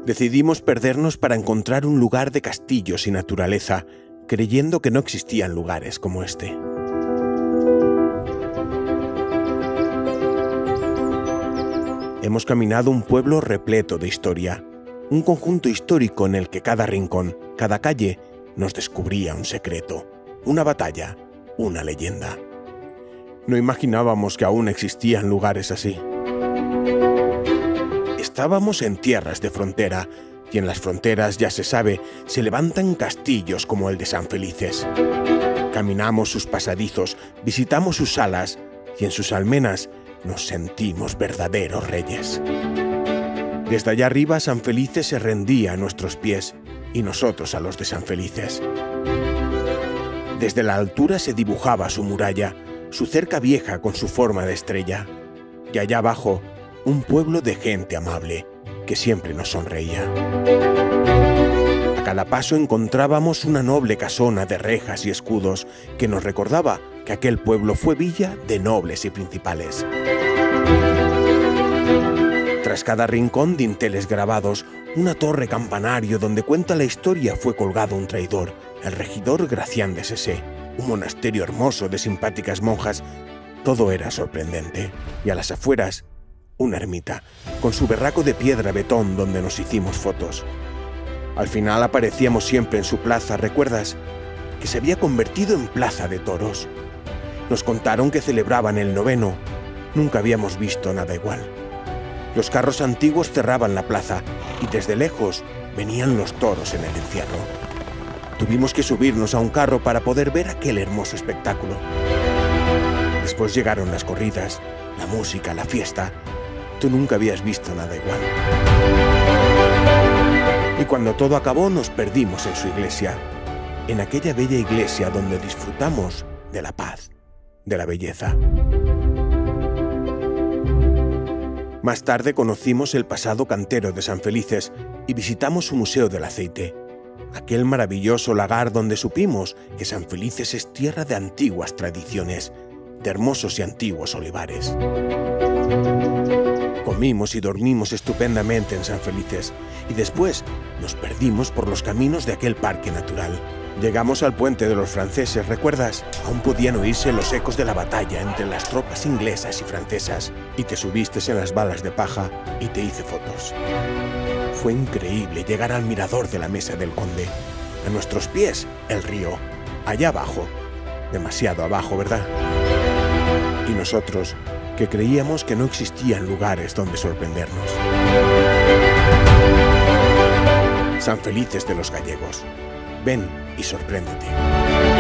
Decidimos perdernos para encontrar un lugar de castillos y naturaleza, creyendo que no existían lugares como este. Hemos caminado un pueblo repleto de historia, un conjunto histórico en el que cada rincón, cada calle, nos descubría un secreto, una batalla, una leyenda. No imaginábamos que aún existían lugares así. Estábamos en tierras de frontera, y en las fronteras, ya se sabe, se levantan castillos como el de San Felices. Caminamos sus pasadizos, visitamos sus salas, y en sus almenas nos sentimos verdaderos reyes. Desde allá arriba, San Felices se rendía a nuestros pies, y nosotros a los de San Felices. Desde la altura se dibujaba su muralla, su cerca vieja con su forma de estrella, y allá abajo, un pueblo de gente amable, que siempre nos sonreía. A cada paso encontrábamos una noble casona de rejas y escudos que nos recordaba que aquel pueblo fue villa de nobles y principales. Tras cada rincón, dinteles grabados, una torre campanario donde cuenta la historia fue colgado un traidor, el regidor Gracián de Sesé, un monasterio hermoso de simpáticas monjas. Todo era sorprendente, y a las afueras, una ermita, con su berraco de piedra betón donde nos hicimos fotos. Al final aparecíamos siempre en su plaza, ¿recuerdas? Que se había convertido en plaza de toros. Nos contaron que celebraban el noveno. Nunca habíamos visto nada igual. Los carros antiguos cerraban la plaza y desde lejos venían los toros en el encierro. Tuvimos que subirnos a un carro para poder ver aquel hermoso espectáculo. Después llegaron las corridas, la música, la fiesta. Tú nunca habías visto nada igual. Y cuando todo acabó nos perdimos en su iglesia, en aquella bella iglesia donde disfrutamos de la paz, de la belleza. Más tarde conocimos el pasado cantero de San Felices y visitamos su Museo del Aceite, aquel maravilloso lagar donde supimos que San Felices es tierra de antiguas tradiciones, de hermosos y antiguos olivares. Comimos y dormimos estupendamente en San Felices y después nos perdimos por los caminos de aquel parque natural. Llegamos al puente de los franceses, ¿recuerdas? Aún podían oírse los ecos de la batalla entre las tropas inglesas y francesas, y te subiste en las balas de paja y te hice fotos. Fue increíble llegar al mirador de la Mesa del Conde. A nuestros pies, el río. Allá abajo. Demasiado abajo, ¿verdad? Y nosotros, que creíamos que no existían lugares donde sorprendernos. San Felices de los gallegos. Ven y sorpréndete.